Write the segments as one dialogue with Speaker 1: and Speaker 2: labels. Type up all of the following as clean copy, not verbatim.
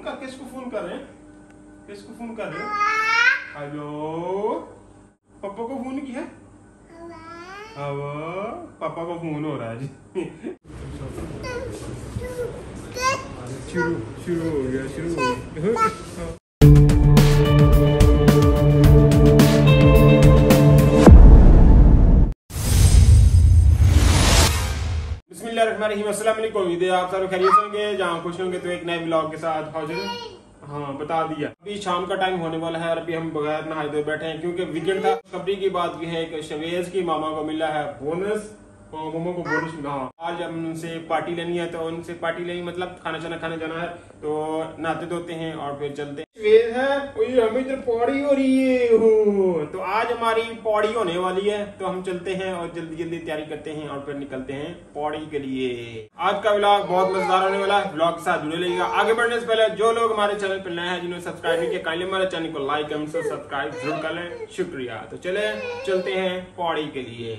Speaker 1: कर, किसको फोन कर रहे हैं? किसको फोन कर रहे हैं? हेलो, पापा को फोन किया? पापा को फोन हो रहा है जी। शुरू हो गया। अस्सलाम वालेकुम, उम्मीद है आप सब खैरियत होंगे, जहाँ खुश होंगे। तो एक नए ब्लॉग के साथ हाजिर हूँ। हाँ, बता दिया। अभी शाम का टाइम होने वाला है और अभी हम बगैर नहाए धोए बैठे हैं क्योंकि वीकेंड था। खबरी की बात भी है कि शवेज की मामा को मिला है बोनस। मामा को बोनस मिला। आज हम उनसे पार्टी लेनी है, तो उनसे पार्टी लेनी मतलब खाना खाने जाना है। तो नहाते धोते हैं और फिर चलते हैं। हमें इधर पौड़ी हो रही है। तो आज हमारी पौड़ी होने वाली है, तो हम चलते हैं और जल्दी तैयारी करते हैं और फिर निकलते हैं पौड़ी के लिए। आज का व्लॉग बहुत मजेदार होने वाला है, व्लॉग के साथ जुड़े रहिएगा। आगे बढ़ने से पहले जो लोग हमारे चैनल पर नए हैं, जिन्होंने सब्सक्राइब नहीं किया, काइंडली हमारे चैनल को लाइक कमेंट से सब्सक्राइब जरूर कर लें, शुक्रिया। तो चलते हैं पौड़ी के लिए।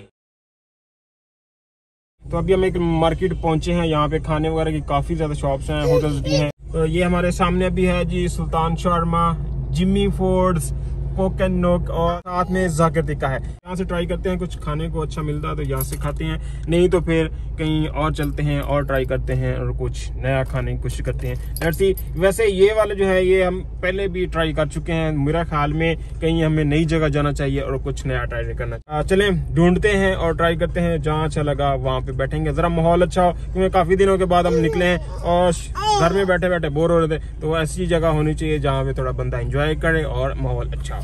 Speaker 1: तो अभी हम एक मार्केट पहुंचे हैं, यहाँ पे खाने वगैरह की काफी ज्यादा शॉप्स हैं, होटल्स भी हैं। तो ये हमारे सामने अभी है जी Sultan Sharma, Jimmy Foods, Coke and Noke और साथ में जाकिर टिक्का है। यहाँ से ट्राई करते हैं, कुछ खाने को अच्छा मिलता है तो यहाँ से खाते हैं, नहीं तो फिर कहीं और चलते हैं और ट्राई करते हैं और कुछ नया खाने की कोशिश करते हैं। वैसे ये वाला जो है ये हम पहले भी ट्राई कर चुके हैं। मेरा ख्याल में कहीं हमें नई जगह जाना चाहिए और कुछ नया ट्राई करना। चलें ढूंढते हैं और ट्राई करते हैं, जहाँ अच्छा लगा वहाँ पे बैठेंगे। जरा माहौल अच्छा हो, क्योंकि काफी दिनों के बाद हम निकले हैं और घर में बैठे बैठे बोर हो रहे थे। तो ऐसी जगह होनी चाहिए जहाँ पे थोड़ा बंदा एंजॉय करे और माहौल अच्छा हो।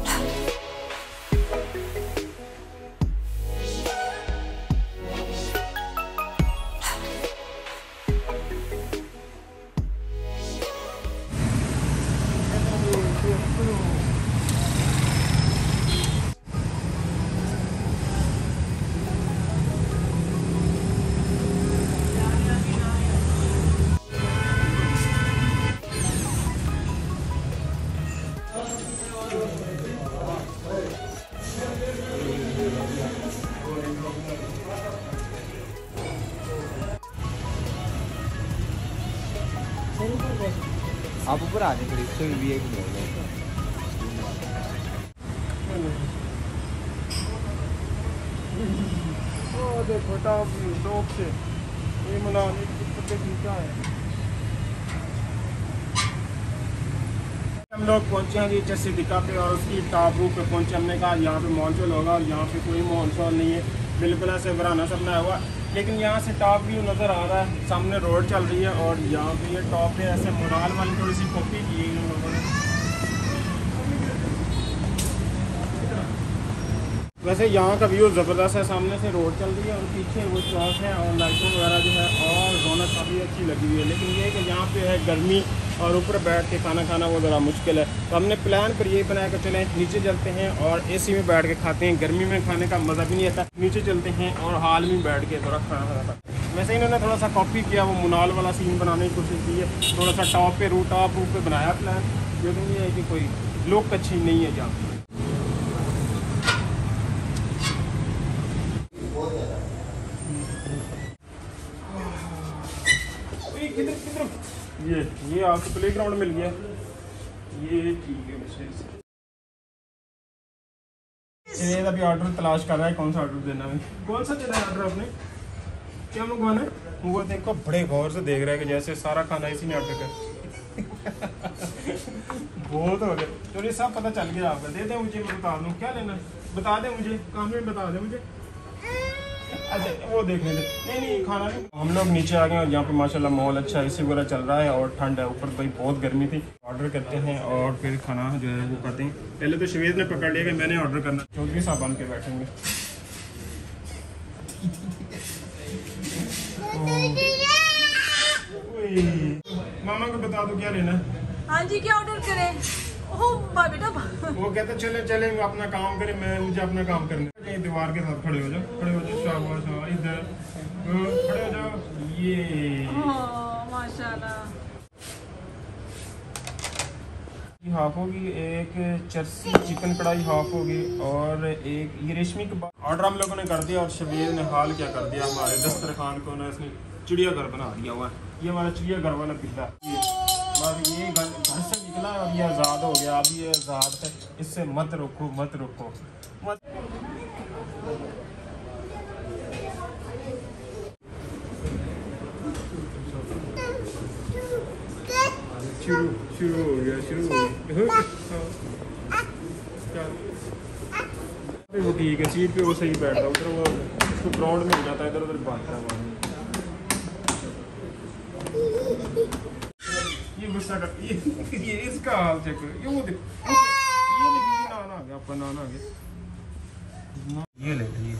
Speaker 2: आप ऊपर आने के लिए भी एक
Speaker 1: देखो टॉप से ये मनाली क्या है। हम लोग पहुंचे हैं जी चस्सी टिक्का पे और उसकी टॉप रूफ पे पहुंचे। हमने कहा यहाँ पे मॉनसून होगा और यहाँ पे कोई मॉनसून नहीं है, बिल्कुल ऐसे वराना सब बनाया हुआ। लेकिन यहाँ से टॉप व्यू नज़र आ रहा है, सामने रोड चल रही है और यहाँ पे ये टॉप पे ऐसे मुराल वाली थोड़ी सी कॉपी की है इन लोगों ने। वैसे यहाँ का व्यू ज़बरदस्त है, सामने से रोड चल रही है और पीछे वो चौक है और लाइटों वगैरह जो है और रौनक काफ़ी अच्छी लगी हुई है। लेकिन ये कि यहाँ पे है गर्मी और ऊपर बैठ के खाना खाना वो ज़रा मुश्किल है। तो हमने प्लान पर यही बनाया कि चलें नीचे चलते हैं और AC में बैठ के खाते हैं। गर्मी में खाने का मज़ा भी नहीं आता, नीचे चलते हैं और हाल में बैठ के थोड़ा खाना खाता। वैसे इन्होंने थोड़ा सा कॉपी किया, वो मुनाल वाला सीन बनाने की कोशिश की है, थोड़ा सा टॉप पे रूफ पे बनाया प्लान। लेकिन ये है कि कोई लुक अच्छी नहीं है जहाँ। ये आपको प्ले ग्राउंड मिल गया, ये ठीक है। चलिए अभी ऑर्डर तलाश कर रहा है, कौन सा ऑर्डर देना है, कौन सा देना है ऑर्डर आपने, क्या मंगवाना है। वो देखो बड़े गौर से देख रहा है कि जैसे सारा खाना इसी ने ऑर्डर कर। बहुत हो गया। चलिए सब पता चल गया आपका, दे दें मुझे, मैं बता दूँ क्या लेना है, बता दें मुझे, काम में बता दें मुझे। अच्छा वो देखने दे, नहीं खाना नहीं। हम लोग नीचे आ गए और यहाँ पे माशाल्लाह माहौल अच्छा है, इसी वगैरह चल रहा है और ठंड है। ऊपर भाई बहुत गर्मी थी। ऑर्डर करते हैं और फिर खाना जो है वो खाते हैं। पहले तो शवेज ने पकड़ लिया कि मैंने ऑर्डर करना, चौधरी साहब बन के बैठेंगे। मामा को बता दो क्या लेना है। हाँ जी, क्या ऑर्डर करें। बेटा वो कहते चले अपना काम करें, मुझे अपना काम करना। दीवार के साथ खड़े हो जाओ, शाबाश, इधर खड़े हो जाओ। ये माशाल्लाह हाफ होगी, एक चर्सी चिकन कढ़ाई हाफ होगी और एक ये रेशमी कबाब। ऑर्डर हम लोगों ने कर दिया और शबीर ने हाल क्या कर दिया, हमारे दस्तरखान को ना इसने चिड़ियाघर बना दिया हुआ है। ये हमारा चिड़ियाघर वाला पिज्जा। बस ये घर से निकला और ये आज़ाद हो गया। अभी ये आज़ाद है, इससे मत रोको मत रोको मत। शुरू हो गया। वो ठीक है, सीट पे वो सही बैठ रहा है, उधर वो उसको ग्राउंड में हो जाता है, इधर उधर भागता है। ये गुस्सा कर ये इसका हाल चेक, ये वो देखो, ये देखिए नाना आ गया, आपका नाना आ गया। ये ले लीजिए,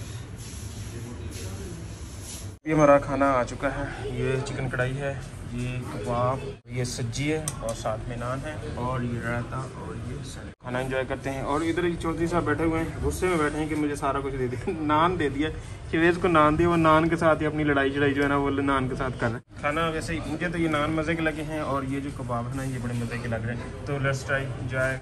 Speaker 1: ये हमारा खाना आ चुका है। ये चिकन कढ़ाई है, ये कबाब, ये सब्जी है और साथ में नान है और ये रायता और ये सलाद। खाना एंजॉय करते हैं। और इधर ये चौधरी साहब बैठे हुए हैं, गुस्से में बैठे हैं कि मुझे सारा कुछ दे दिया। नान दे दिया, शिवेज को नान दिया, वो नान के साथ ही अपनी लड़ाई चढ़ाई जो है ना वो नान के साथ कर रहे हैं। खाना वैसे ही मुझे तो ये नान मज़े के लगे हैं और ये जो कबाब है ना ये बड़े मज़े के लग रहे हैं। तो लेट्स ट्राई एंजॉय।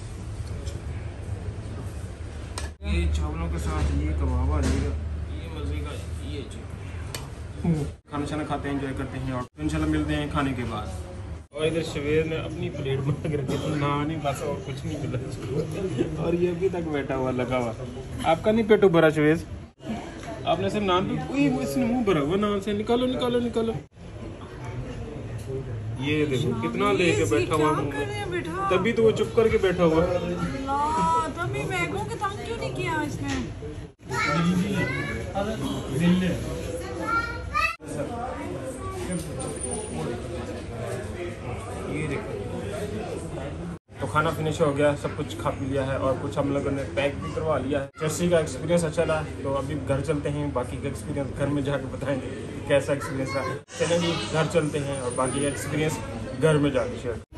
Speaker 1: ये चावलों के साथ ये कबाब आ जाएगा, ये मज़े का, ये खाना शाना खाते हैं, एंजॉय करते हैं और इंशाल्लाह मिलते हैं खाने के बाद। और इधर शवेर ने अपनी प्लेट बना के रखी, तो नान ही बस और कुछ नहीं मिला। और ये अभी तक बैठा हुआ लगा हुआ। आपका नहीं पेट भरा शवेज? आपने सिर्फ नान, इसने मुंह भरा हुआ नान से। निकालो निकालो निकालो। ये देखो कितना लेके बैठा हुआ मुंह में, तभी तो वो चुप करके बैठा हुआ।
Speaker 3: तभी मैगो के तंग क्यों नहीं किया इसने?
Speaker 1: ये देखो, तो खाना फिनिश हो गया, सब कुछ खा पी लिया है और कुछ हम लोगों ने पैक भी करवा लिया है। जर्सी का एक्सपीरियंस अच्छा रहा, तो अभी घर चलते हैं, बाकी का एक्सपीरियंस घर में जाकर बताएंगे कैसा एक्सपीरियंस रहा। चलें जी घर चलते हैं और बाकी एक्सपीरियंस घर में जाकर शेयर।